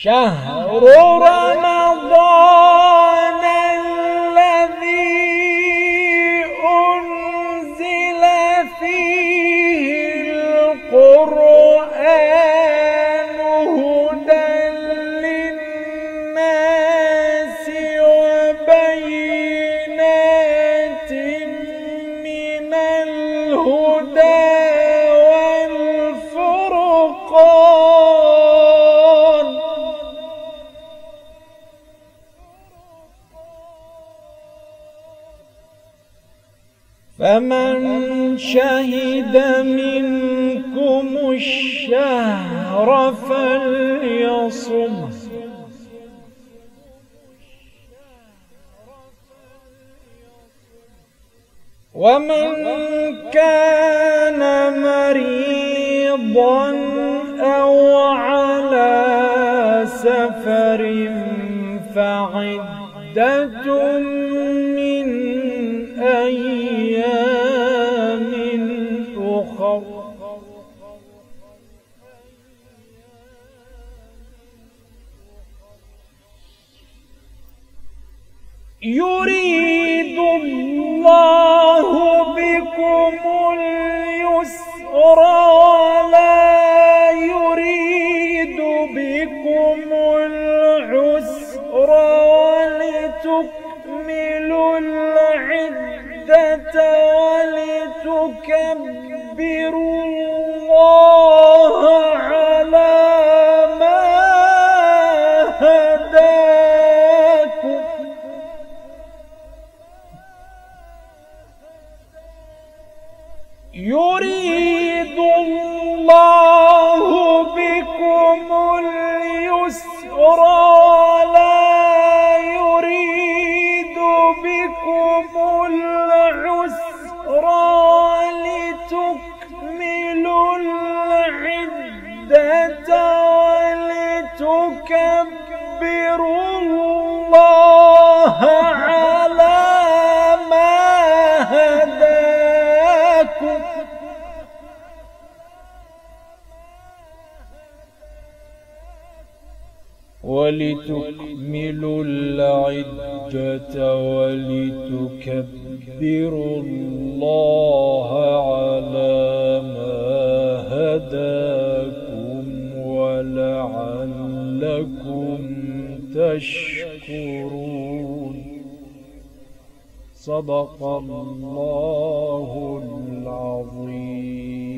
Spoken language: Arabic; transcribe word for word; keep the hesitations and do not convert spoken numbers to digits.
شهر رمضان الذي أنزل فيه القرآن هدى للناس وبينات من الهدى والفرقان، فمن شهد منكم الشهر فليصم، ومن كان مريضا أو على سفر فعدة من أيام أخر، يريد الله بكم اليسر ولا يريد بكم العسر ولتكملوا العدة ولتكبروا الله على ما هداكم، يريد الله بكم اليسر ولا يريد بكم العسر ولتكملوا العدة ولتكبروا الله على ما هداكم، ولتكملوا العدة ولتكبروا الله على ما هداكم ولعلكم تشكرون. صدق الله العظيم.